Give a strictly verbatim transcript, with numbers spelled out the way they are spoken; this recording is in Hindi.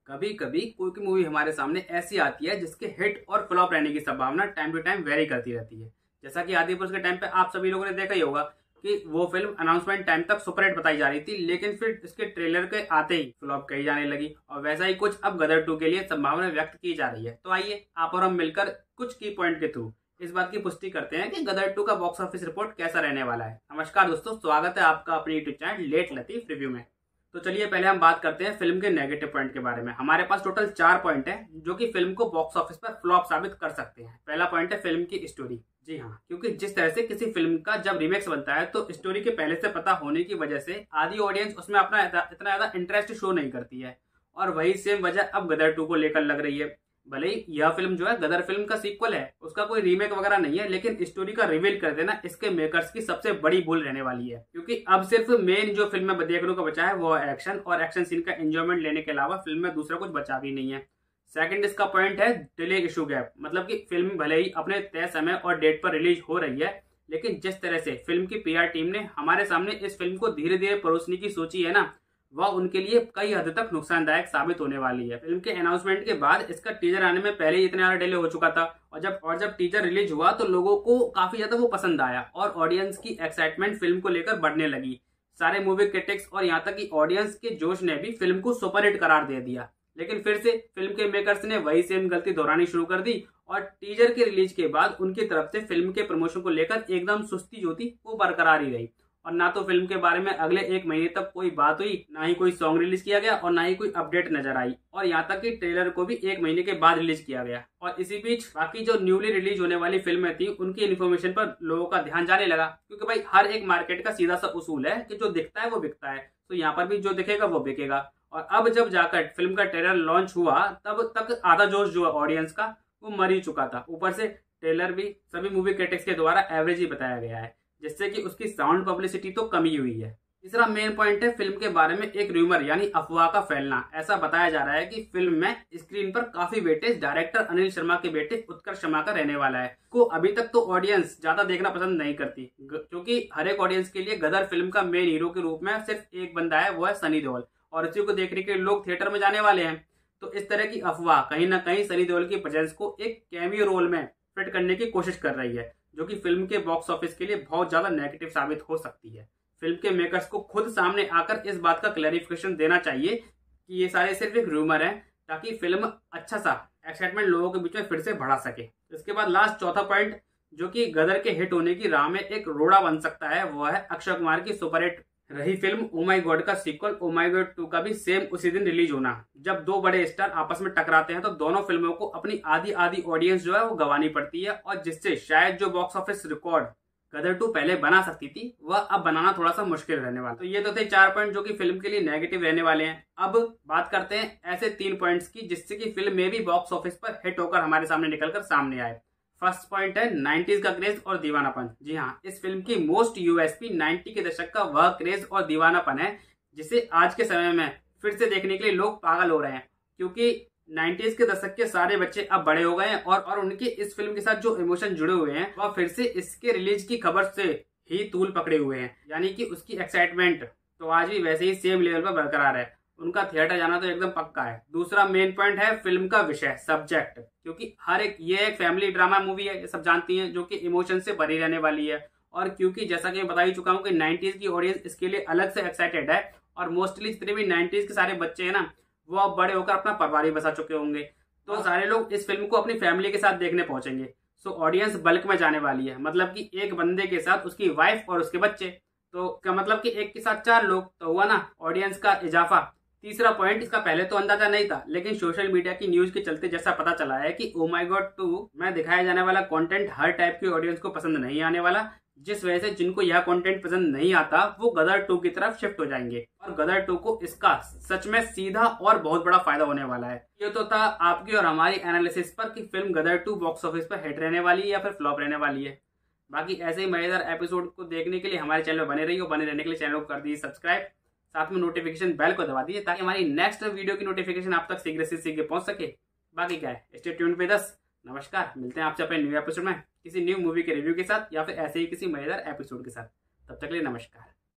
कभी कभी कोई कोई मूवी हमारे सामने ऐसी आती है जिसके हिट और फ्लॉप रहने की संभावना टाइम टू टाइम वेरी करती रहती है। जैसा कि आदि पुरुष के टाइम पे आप सभी लोगों ने देखा ही होगा कि वो फिल्म अनाउंसमेंट टाइम तक सुपर हिट बताई जा रही थी, लेकिन फिर इसके ट्रेलर के आते ही फ्लॉप कही जाने लगी। और वैसा ही कुछ अब गदर टू के लिए संभावना व्यक्त की जा रही है। तो आइए आप और हम मिलकर कुछ की पॉइंट के थ्रू इस बात की पुष्टि करते हैं कि गदर टू का बॉक्स ऑफिस रिपोर्ट कैसा रहने वाला है। नमस्कार दोस्तों, स्वागत है आपका अपने YouTube channel late Latif review में। तो चलिए पहले हम बात करते हैं फिल्म के नेगेटिव पॉइंट के बारे में। हमारे पास टोटल चार पॉइंट हैं जो कि फिल्म को बॉक्स ऑफिस पर फ्लॉप साबित कर सकते हैं। पहला पॉइंट है फिल्म की स्टोरी। जी हाँ, क्योंकि जिस तरह से किसी फिल्म का जब रीमेक्स बनता है तो स्टोरी के पहले से पता होने की वजह से आधी ऑडियंस उसमें अपना इतना ज्यादा इंटरेस्ट शो नहीं करती है। और वही सेम वजह अब गदर टू को लेकर लग रही है। भले ही यह फिल्म जो है गदर फिल्म का सीक्वल है, उसका कोई रीमेक वगैरह नहीं है, लेकिन स्टोरी का रिवील कर देना इसके मेकर्स की सबसे बड़ी भूल रहने वाली है। क्योंकि अब सिर्फ मेन जो फिल्म में देखने को बचा है वो है एक्शन, और एक्शन सीन का एंजॉयमेंट लेने के अलावा फिल्म में दूसरा कुछ बचा भी नहीं है। सेकंड इसका पॉइंट है डिले इशू गैप। मतलब कि फिल्म भले ही अपने तय समय और डेट पर रिलीज हो रही है, लेकिन जिस तरह से फिल्म की पीआर टीम ने हमारे सामने इस फिल्म को धीरे धीरे परोसने की सोची है ना, वह उनके लिए कई हद तक नुकसानदायक साबित होने वाली है। फिल्म के अनाउंसमेंट के बाद इसका टीजर आने में पहले ही इतना ज्यादा डिले हो चुका था, और जब और जब टीजर रिलीज हुआ तो लोगों को काफी ज्यादा वो पसंद आया और ऑडियंस की एक्साइटमेंट फिल्म को लेकर बढ़ने लगी। सारे मूवी क्रिटिक्स और यहाँ तक कि ऑडियंस के जोश ने भी फिल्म को सुपरहिट करार दे दिया। लेकिन फिर से फिल्म के मेकर्स ने वही सेम गलती दोहरानी शुरू कर दी, और टीजर के रिलीज के बाद उनकी तरफ से फिल्म के प्रमोशन को लेकर एकदम सुस्ती जो थी वो बरकरार ही रही। और ना तो फिल्म के बारे में अगले एक महीने तक कोई बात हुई, ना ही कोई सॉन्ग रिलीज किया गया, और ना ही कोई अपडेट नजर आई। और यहाँ तक कि ट्रेलर को भी एक महीने के बाद रिलीज किया गया। और इसी बीच बाकी जो न्यूली रिलीज होने वाली फिल्में थी उनकी इन्फॉर्मेशन पर लोगों का ध्यान जाने लगा, क्योंकि भाई हर एक मार्केट का सीधा सा उसूल है कि जो दिखता है वो बिकता है। तो यहाँ पर भी जो दिखेगा वो बिकेगा। और अब जब जाकर फिल्म का ट्रेलर लॉन्च हुआ तब तक आधा जोश जो ऑडियंस का वो मर ही चुका था। ऊपर से ट्रेलर भी सभी मूवी क्रिटिक्स के द्वारा एवरेज ही बताया गया है, जिससे कि उसकी साउंड पब्लिसिटी तो कमी हुई है। तीसरा मेन पॉइंट है फिल्म के बारे में एक रूमर यानी अफवाह का फैलना। ऐसा बताया जा रहा है कि फिल्म में स्क्रीन पर काफी वेटेज डायरेक्टर अनिल शर्मा के बेटे उत्कर्ष शर्मा का रहने वाला है। को अभी तक तो ऑडियंस ज्यादा देखना पसंद नहीं करती, क्योंकि हर एक ऑडियंस के लिए गदर फिल्म का मेन हीरो के रूप में सिर्फ एक बंदा है, वो है सनी देओल, और इसी को देखने के लोग थिएटर में जाने वाले हैं। तो इस तरह की अफवाह कहीं ना कहीं सनी देओल की प्रेजेंस को एक कैमियो रोल में फिट करने की कोशिश कर रही है, जो कि फिल्म के बॉक्स ऑफिस के लिए बहुत ज्यादा नेगेटिव साबित हो सकती है। फिल्म के मेकर्स को खुद सामने आकर इस बात का क्लैरिफिकेशन देना चाहिए कि ये सारे सिर्फ एक रूमर है, ताकि फिल्म अच्छा सा एक्साइटमेंट लोगों के बीच में फिर से बढ़ा सके। इसके बाद लास्ट चौथा पॉइंट जो कि गदर के हिट होने की राह में एक रोड़ा बन सकता है, वो है अक्षय कुमार की सुपरहिट रही फिल्म ओ माई गॉड का sequel oh my god two का भी सेम उसी दिन रिलीज होना। जब दो बड़े स्टार आपस में टकराते हैं तो दोनों फिल्मों को अपनी आधी आधी ऑडियंस जो है वो गंवानी पड़ती है, और जिससे शायद जो box office record Gadar two पहले बना सकती थी वह अब बनाना थोड़ा सा मुश्किल रहने वाला। तो ये तो थे चार पॉइंट जो कि फिल्म के लिए नेगेटिव रहने वाले हैं। अब बात करते हैं ऐसे तीन पॉइंट्स की जिससे कि फिल्म में भी बॉक्स ऑफिस पर हिट होकर हमारे सामने निकलकर सामने आए। फर्स्ट पॉइंट है नाइंटीज़ का क्रेज और दीवानापन। जी हाँ, इस फिल्म की मोस्ट यूएसपी नाइंटी के दशक का वह क्रेज और दीवानापन है जिसे आज के समय में फिर से देखने के लिए लोग पागल हो रहे हैं, क्योंकि नाइंटीज़ के दशक के सारे बच्चे अब बड़े हो गए हैं, और और उनके इस फिल्म के साथ जो इमोशन जुड़े हुए हैं वह फिर से इसके रिलीज की खबर से ही तूल पकड़े हुए हैं। यानी कि उसकी एक्साइटमेंट तो आज भी वैसे ही सेम लेवल पर बरकरार है। उनका थिएटर जाना तो एकदम पक्का है। दूसरा मेन पॉइंट है फिल्म का विषय, सब्जेक्ट, क्योंकि हर एक ये एक फैमिली ड्रामा मूवी है, ये सब जानती हैं, जो कि इमोशन से भरी रहने वाली है। और क्योंकि जैसा कि मैं बता ही चुका हूँ कि नाइंटीज़ की ऑडियंस इसके लिए अलग से एक्साइटेड है, और मोस्टली जितने भी नाइंटीज़ के सारे बच्चे हैं ना वो अब बड़े होकर अपना परिवार ही बसा चुके होंगे, तो सारे लोग इस फिल्म को अपनी फैमिली के साथ देखने पहुंचेंगे। सो ऑडियंस बल्क में जाने वाली है, मतलब कि एक बंदे के साथ उसकी वाइफ और उसके बच्चे, तो क्या मतलब कि एक के साथ चार लोग, तो हुआ ना ऑडियंस का इजाफा। तीसरा पॉइंट, इसका पहले तो अंदाजा नहीं था, लेकिन सोशल मीडिया की न्यूज के चलते जैसा पता चला है कि ओ माई गॉड टू में दिखाया जाने वाला कंटेंट हर टाइप की ऑडियंस को पसंद नहीं आने वाला, जिस वजह से जिनको यह कंटेंट पसंद नहीं आता वो गदर टू की तरफ शिफ्ट हो जाएंगे, और गदर टू को इसका सच में सीधा और बहुत बड़ा फायदा होने वाला है। ये तो था आपकी और हमारी एनालिसिस पर कि film Gadar two box office पर हिट रहने वाली है या फिर फ्लॉप रहने वाली है। बाकी ऐसे ही मजेदार एपिसोड को देखने के लिए हमारे चैनल बने रहिए, बने रहने के लिए चैनल को कर दीजिए सब्सक्राइब, साथ में नोटिफिकेशन बेल को दबा दीजिए ताकि हमारी नेक्स्ट वीडियो की नोटिफिकेशन आप तक शीघ्र से शीघ्र पहुंच सके। बाकी क्या है, स्टे ट्यून्ड विद अस। नमस्कार, मिलते हैं आपसे अपने न्यू एपिसोड में किसी न्यू मूवी के रिव्यू के साथ या फिर ऐसे ही किसी मजेदार एपिसोड के साथ। तब तक के लिए नमस्कार।